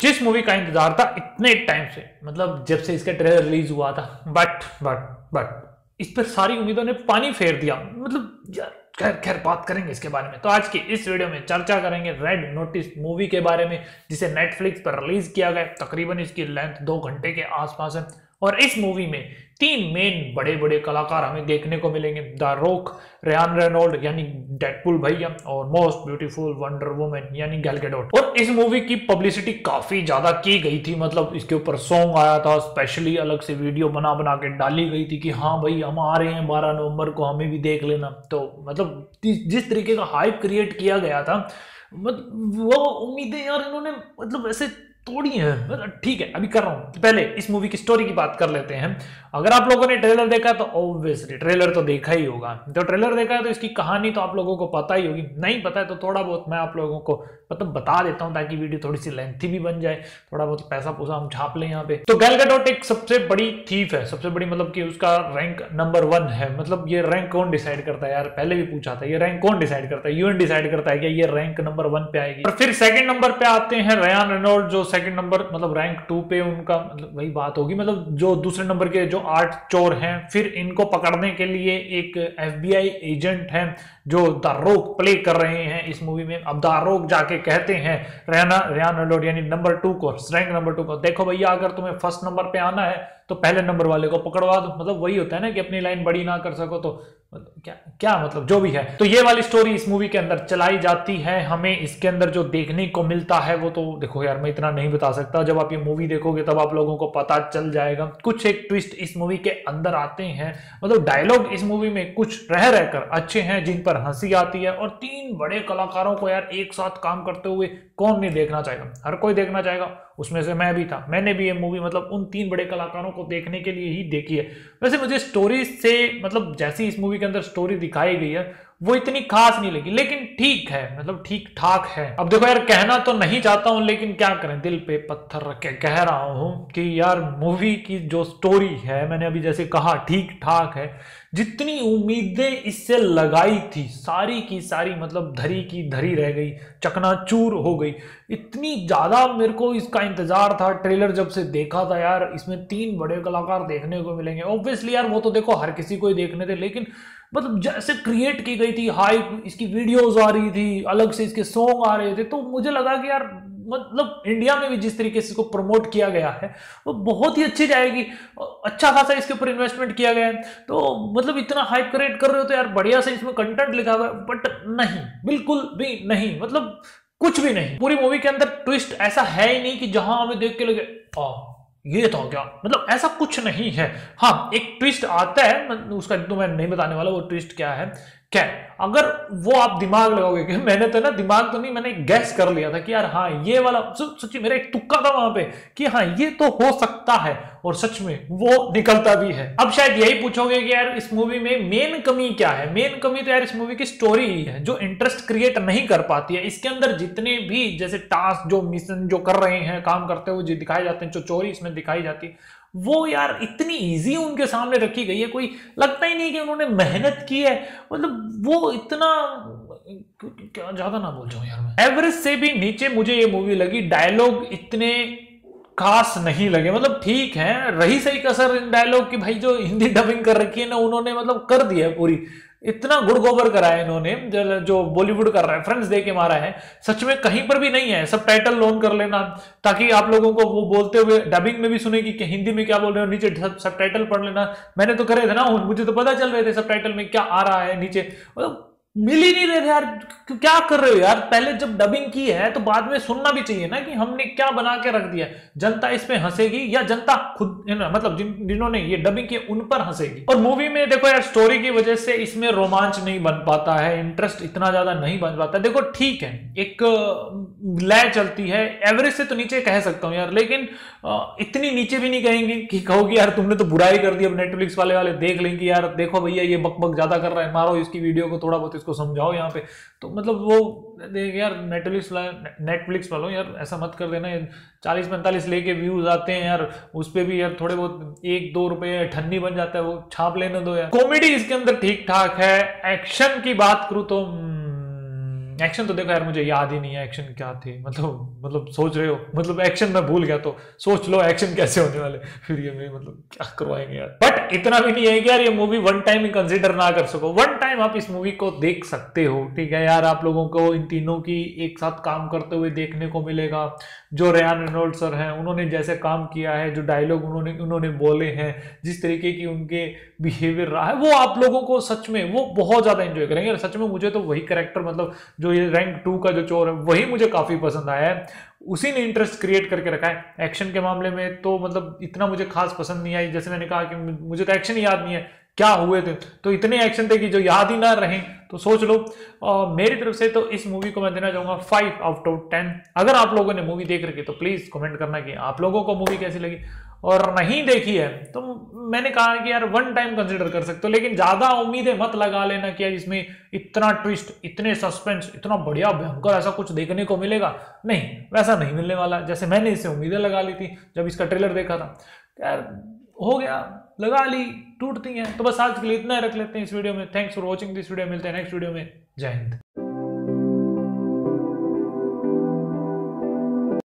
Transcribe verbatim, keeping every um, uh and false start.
जिस मूवी का इंतजार था इतने टाइम से, मतलब जब से इसका ट्रेलर रिलीज हुआ था, बट बट बट इस पर सारी उम्मीदों ने पानी फेर दिया। मतलब यार खैर खैर बात करेंगे इसके बारे में। तो आज की इस वीडियो में चर्चा करेंगे रेड नोटिस मूवी के बारे में, जिसे नेटफ्लिक्स पर रिलीज किया गया। तकरीबन इसकी लेंथ दो घंटे के आसपास है और इस मूवी में तीन मेन बड़े बड़े कलाकार हमें देखने को मिलेंगे। द रॉक, रयान रेनॉल्ड यानी डेडपूल भैया, और मोस्ट ब्यूटीफुल वंडर वुमन यानी गैल गैडोट। और इस मूवी की पब्लिसिटी काफी ज्यादा की गई थी, मतलब इसके ऊपर सॉन्ग आया था, स्पेशली अलग से वीडियो बना बना के डाली गई थी कि हाँ भाई हम आ रहे हैं बारह नवंबर को, हमें भी देख लेना। तो मतलब जिस तरीके का हाइप क्रिएट किया गया था, मतलब वो उम्मीदें यार इन्होंने मतलब ऐसे तोड़ी है। मतलब ठीक है, अभी कर रहा हूं। पहले इस मूवी की स्टोरी की बात कर लेते हैं। अगर आप लोगों ने ट्रेलर देखा तो ऑब्वियसली ट्रेलर तो देखा ही होगा। तो ट्रेलर देखा है तो इसकी कहानी तो आप लोगों को पता ही होगी। नहीं पता है तो थोड़ा बहुत मैं आप लोगों को मतलब बता देता हूं, ताकि वीडियो थोड़ी सी लेंथी भी बन जाए, थोड़ा बहुत पैसा पूसा हम छाप लें यहाँ पे। तो गैल गैडोट एक सबसे बड़ी थीफ है, सबसे बड़ी मतलब कि उसका रैंक नंबर वन है। मतलब ये रैंक कौन डिसाइड करता है यार, पहले भी पूछा था, ये रैंक कौन डिसाइड करता है? यूएन डिसाइड करता है कि ये रैंक नंबर वन पे आएगी। और फिर सेकंड नंबर पे आते हैं रयान रेनॉल्ड, जो सेकंड नंबर मतलब रैंक टू पे उनका मतलब वही बात होगी, मतलब जो दूसरे नंबर के जो आठ चोर हैं। फिर इनको पकड़ने के लिए एक एफबीआई एजेंट है जो द रॉक प्ले कर रहे हैं इस मूवी में। अब द रॉक जाके कहते हैं रयाना रयान रेनॉल्ड यानी नंबर टू को, रैंक नंबर टू को, देखो भैया अगर तुम्हें फर्स्ट नंबर पे आना है तो पहले नंबर वाले को पकड़वा दो। मतलब वही होता है ना कि अपनी लाइन बड़ी ना कर सको तो मतलब क्या क्या मतलब जो भी है। तो ये वाली स्टोरी इस मूवी के अंदर चलाई जाती है। हमें इसके अंदर जो देखने को मिलता है वो तो देखो यार मैं इतना नहीं बता सकता, जब आप ये मूवी देखोगे तब आप लोगों को पता चल जाएगा। कुछ एक ट्विस्ट इस मूवी के अंदर आते हैं, मतलब डायलॉग इस मूवी में कुछ रह रहकर अच्छे हैं जिन पर हंसी आती है। और तीन बड़े कलाकारों को यार एक साथ काम करते हुए कौन नहीं देखना चाहेगा, हर कोई देखना चाहेगा, उसमें से मैं भी था। मैंने भी ये मूवी मतलब उन तीन बड़े कलाकारों को देखने के लिए ही देखी है। वैसे मुझे स्टोरी से मतलब जैसी इस मूवी के अंदर स्टोरी दिखाई गई है वो इतनी खास नहीं लगी, लेकिन ठीक है, मतलब ठीक ठाक है। अब देखो यार कहना तो नहीं चाहता हूं, लेकिन क्या करें, दिल पे पत्थर रख के कह रहा हूं कि यार मूवी की जो स्टोरी है, मैंने अभी जैसे कहा ठीक ठाक है। जितनी उम्मीदें इससे लगाई थी सारी की सारी मतलब धरी की धरी रह गई, चकनाचूर हो गई। इतनी ज्यादा मेरे को इसका इंतजार था। ट्रेलर जब से देखा था यार, इसमें तीन बड़े कलाकार देखने को मिलेंगे। ऑब्वियसली यार वो तो देखो हर किसी को ही देखने थे, लेकिन मतलब जैसे क्रिएट की गई थी हाइप, इसकी वीडियोस आ रही थी, अलग से इसके सॉन्ग आ रहे थे, तो मुझे लगा कि यार मतलब इंडिया में भी जिस तरीके से इसको प्रमोट किया गया है वो बहुत ही अच्छी जाएगी। अच्छा खासा इसके ऊपर इन्वेस्टमेंट किया गया है, तो मतलब इतना हाइप क्रिएट कर रहे हो तो यार बढ़िया से इसमें कंटेंट लिखा हुआ है। बट नहीं, बिल्कुल भी नहीं, मतलब कुछ भी नहीं। पूरी मूवी के अंदर ट्विस्ट ऐसा है ही नहीं कि जहां हमें देख के लगे आ ये तो क्या, मतलब ऐसा कुछ नहीं है। हाँ एक ट्विस्ट आता है, उसका तो मैं नहीं बताने वाला वो ट्विस्ट क्या है। क्या अगर वो आप दिमाग लगाओगे कि मैंने तो ना दिमाग तो नहीं, मैंने गैस कर लिया था कि यार हाँ ये वाला सच्ची मेरा एक तुक्का था वहां पे कि हाँ ये तो हो सकता है, और सच में वो निकलता भी है। अब शायद यही पूछोगे कि यार इस मूवी में मेन कमी क्या है। मेन कमी तो यार इस मूवी की स्टोरी ही है जो इंटरेस्ट क्रिएट नहीं कर पाती है। इसके अंदर जितने भी जैसे टास्क जो मिशन जो कर रहे हैं, काम करते हुए जो दिखाए जाते हैं, जो चोरी इसमें दिखाई जाती है, वो यार इतनी इजी उनके सामने रखी गई है, कोई लगता ही नहीं कि उन्होंने मेहनत की है। मतलब वो इतना क्या ज्यादा ना बोल जाऊं यार मैं, एवरेज से भी नीचे मुझे ये मूवी लगी। डायलॉग इतने खास नहीं लगे, मतलब ठीक है, रही सही कसर इन डायलॉग की भाई, जो हिंदी डबिंग कर रखी है ना उन्होंने मतलब कर दिया है पूरी। इतना गुड़ गोबर करा है इन्होंने, जो बॉलीवुड कर रहा है रेफरेंस दे के मारा है, सच में कहीं पर भी नहीं है। सब टाइटल ऑन कर लेना ताकि आप लोगों को वो बोलते हुए डबिंग में भी सुनेगी कि हिंदी में क्या बोल रहे हो, नीचे सब टाइटल पढ़ लेना। मैंने तो करे थे ना, मुझे तो पता चल रहे थे सब टाइटल में क्या आ रहा है नीचे, मतलब मिल ही नहीं रहे थे यार। क्या कर रहे हो यार, पहले जब डबिंग की है तो बाद में सुनना भी चाहिए ना कि हमने क्या बना के रख दिया। जनता इस पे हंसेगी या जनता खुद मतलब जिन जिन्होंने ये डबिंग की उन पर हंसेगी। और मूवी में देखो यार स्टोरी की वजह से इसमें रोमांच नहीं बन पाता है, इंटरेस्ट इतना ज्यादा नहीं बन पाता। देखो ठीक है, एक लय चलती है, एवरेज से तो नीचे कह सकता हूं यार, लेकिन इतनी नीचे भी नहीं कहेंगे कि कहोगे यार तुमने तो बुराई कर दी। अब नेटफ्लिक्स वाले वाले देख लेंगे यार देखो भैया ये बकबक ज्यादा कर रहा है, मारो इसकी वीडियो को, थोड़ा बहुत इसको समझाओ यहाँ पे। तो मतलब वो देख यार नेटफ्लिक्स नेटफ्लिक्स वालों यार ऐसा मत कर देना, चालीस पैंतालीस लेके व्यूज आते हैं यार, उस पे भी यार थोड़े बहुत एक दो रुपए ठन्नी बन जाता है, वो छाप लेने दो यार। कॉमेडी इसके अंदर ठीक ठाक है। एक्शन की बात करूं तो एक्शन तो देखो यार, मुझे याद ही नहीं है एक्शन क्या थे, मतलब मतलब सोच रहे हो, मतलब एक्शन मैं भूल गया, तो सोच लो एक्शन कैसे होने वाले, फिर ये मैं मतलब क्या करवाएंगे यार। बट इतना भी नहीं है कि यार ये मूवी वन टाइम ही कंसीडर ना कर सको, वन टाइम आप इस मूवी को देख सकते हो, ठीक है यार। आप लोगों को इन तीनों की एक साथ काम करते हुए देखने को मिलेगा। जो रेयान रेनॉल्ड्स सर हैं, उन्होंने जैसे काम किया है, जो डायलॉग उन्होंने उन्होंने बोले हैं, जिस तरीके की उनके बिहेवियर रहा है, वो आप लोगों को सच में वो बहुत ज्यादा एंजॉय करेंगे। सच में मुझे तो वही कैरेक्टर, मतलब जो ये रैंक टू का जो चोर है, वही मुझे काफी पसंद आया है। उसी ने इंटरेस्ट क्रिएट करके रखा है। एक्शन के मामले में तो मतलब इतना मुझे खास पसंद नहीं आई, जैसे मैंने कहा कि मुझे तो एक्शन ही याद नहीं है क्या हुए थे, तो इतने एक्शन थे कि जो याद ही ना रहे, तो सोच लो। आ, मेरी तरफ से तो इस मूवी को मैं देना चाहूंगा फाइव आउट ऑफ टेन। अगर आप लोगों ने मूवी देख रखी तो प्लीज कमेंट करना कि आप लोगों को मूवी कैसी लगी, और नहीं देखी है तो मैंने कहा कि यार वन टाइम कंसिडर कर सकते हो, लेकिन ज्यादा उम्मीदें मत लगा लेना कि यार इसमें इतना ट्विस्ट, इतने सस्पेंस, इतना बढ़िया भयंकर ऐसा कुछ देखने को मिलेगा। नहीं, वैसा नहीं मिलने वाला, जैसे मैंने इससे उम्मीदें लगा ली थी जब इसका ट्रेलर देखा था। यार हो गया, लगा ली, टूटती हैं। तो बस आज के लिए इतना रख लेते हैं इस वीडियो में। Thanks for watching this video, मिलते हैं नेक्स्ट वीडियो में। जय हिंद।